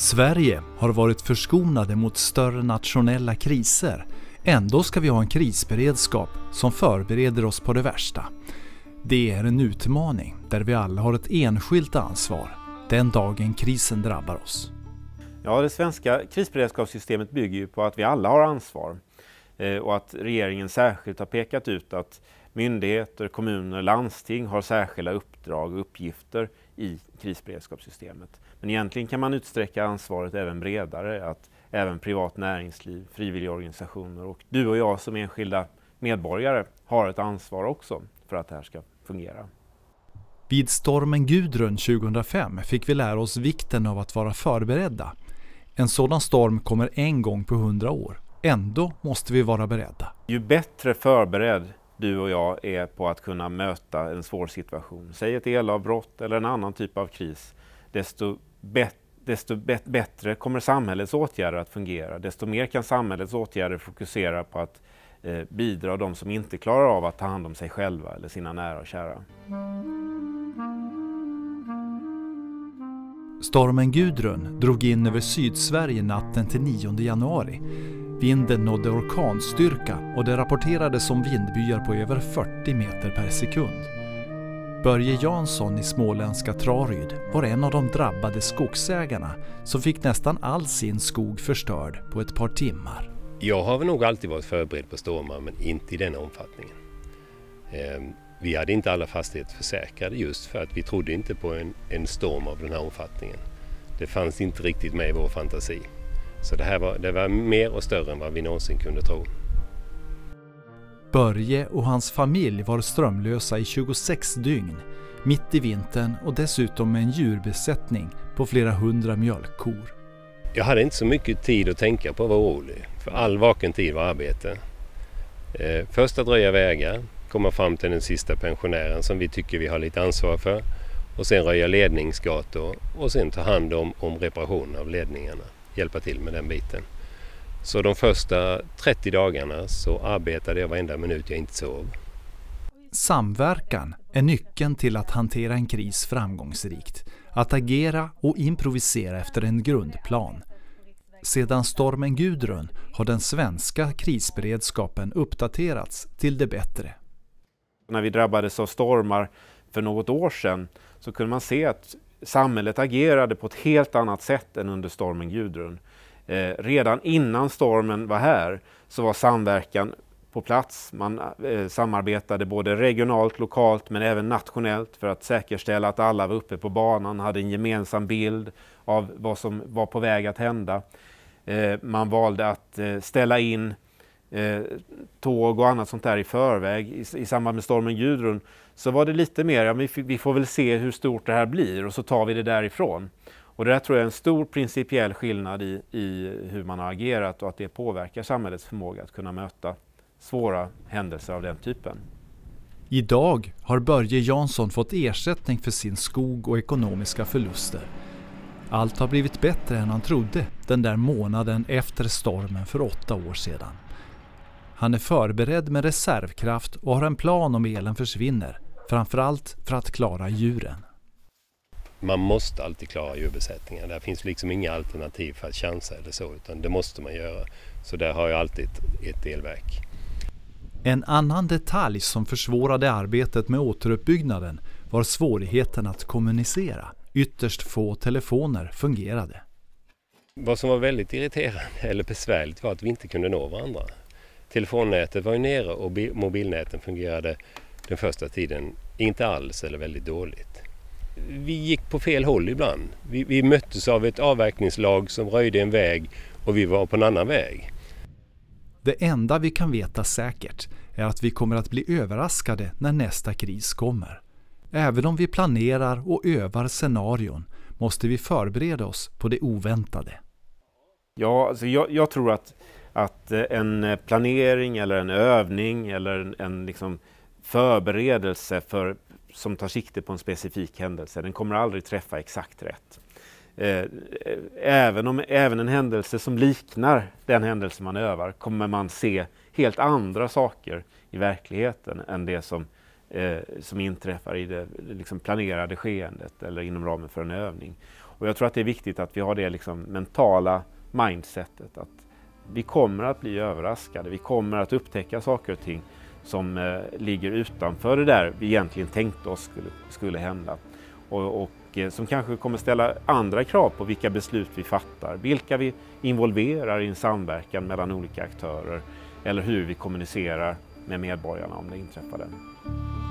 Sverige har varit förskonade mot större nationella kriser. Ändå ska vi ha en krisberedskap som förbereder oss på det värsta. Det är en utmaning där vi alla har ett enskilt ansvar den dagen krisen drabbar oss. Ja, det svenska krisberedskapssystemet bygger ju på att vi alla har ansvar och att regeringen särskilt har pekat ut att myndigheter, kommuner och landsting har särskilda uppdrag och uppgifter i krisberedskapssystemet. Men egentligen kan man utsträcka ansvaret även bredare, att även privat näringsliv, frivilligorganisationer och du och jag som enskilda medborgare har ett ansvar också för att det här ska fungera. Vid stormen Gudrun 2005 fick vi lära oss vikten av att vara förberedda. En sådan storm kommer en gång på 100 år. Ändå måste vi vara beredda. Ju bättre förberedd du och jag är på att kunna möta en svår situation, säg ett elavbrott eller en annan typ av kris, desto bättre kommer samhällets åtgärder att fungera. Desto mer kan samhällets åtgärder fokusera på att bidra de som inte klarar av att ta hand om sig själva eller sina nära och kära. Stormen Gudrun drog in över Sydsverige natten till 9 januari. Vinden nådde orkanstyrka och det rapporterades om vindbyar på över 40 meter per sekund. Börje Jansson i småländska Traryd var en av de drabbade skogsägarna som fick nästan all sin skog förstörd på ett par timmar. Jag har väl nog alltid varit förberedd på stormar, men inte i den omfattningen. Vi hade inte alla fastigheter försäkrade just för att vi trodde inte på en storm av den här omfattningen. Det fanns inte riktigt med i vår fantasi. Så det var mer och större än vad vi någonsin kunde tro. Börje och hans familj var strömlösa i 26 dygn, mitt i vintern och dessutom med en djurbesättning på flera 100 mjölkkor. Jag hade inte så mycket tid att tänka på att vara orolig, för all vaken tid var arbete. Först att röja vägar, komma fram till den sista pensionären som vi tycker vi har lite ansvar för, och sen röja ledningsgator och sen ta hand om reparationen av ledningarna, hjälpa till med den biten. Så de första 30 dagarna så arbetade jag varenda minut jag inte sov. Samverkan är nyckeln till att hantera en kris framgångsrikt. Att agera och improvisera efter en grundplan. Sedan stormen Gudrun har den svenska krisberedskapen uppdaterats till det bättre. När vi drabbades av stormar för något år sedan så kunde man se att samhället agerade på ett helt annat sätt än under stormen Gudrun. Redan innan stormen var här så var samverkan på plats. Man samarbetade både regionalt, lokalt men även nationellt för att säkerställa att alla var uppe på banan, hade en gemensam bild av vad som var på väg att hända. Man valde att ställa in tåg och annat sånt där i förväg. I samband med stormen Gudrun så var det lite mer, ja, vi får väl se hur stort det här blir och så tar vi det därifrån. Och det där tror jag är en stor principiell skillnad i hur man har agerat och att det påverkar samhällets förmåga att kunna möta svåra händelser av den typen. Idag har Börje Jansson fått ersättning för sin skog och ekonomiska förluster. Allt har blivit bättre än han trodde den där månaden efter stormen för 8 år sedan. Han är förberedd med reservkraft och har en plan om elen försvinner, framförallt för att klara djuren. Man måste alltid klara djurbesättningar. Det finns liksom inga alternativ för att chansa eller så, utan det måste man göra. Så där har jag alltid ett elverk. En annan detalj som försvårade arbetet med återuppbyggnaden var svårigheten att kommunicera. Ytterst få telefoner fungerade. Vad som var väldigt irriterande eller besvärligt var att vi inte kunde nå varandra. Telefonnätet var ju nere och mobilnäten fungerade den första tiden inte alls eller väldigt dåligt. Vi gick på fel håll ibland. Vi möttes av ett avverkningslag som röjde en väg och vi var på en annan väg. Det enda vi kan veta säkert är att vi kommer att bli överraskade när nästa kris kommer. Även om vi planerar och övar scenarion måste vi förbereda oss på det oväntade. Ja, alltså jag tror att en planering eller en övning eller en liksom förberedelse som tar sikte på en specifik händelse, den kommer aldrig träffa exakt rätt. Även en händelse som liknar den händelse man övar kommer man se helt andra saker i verkligheten än det som som inträffar i det liksom planerade skeendet eller inom ramen för en övning. Och jag tror att det är viktigt att vi har det liksom mentala mindsetet, att vi kommer att bli överraskade, vi kommer att upptäcka saker och ting som ligger utanför det där vi egentligen tänkte oss skulle hända. Och som kanske kommer ställa andra krav på vilka beslut vi fattar, vilka vi involverar i en samverkan mellan olika aktörer eller hur vi kommunicerar med medborgarna om det inträffar.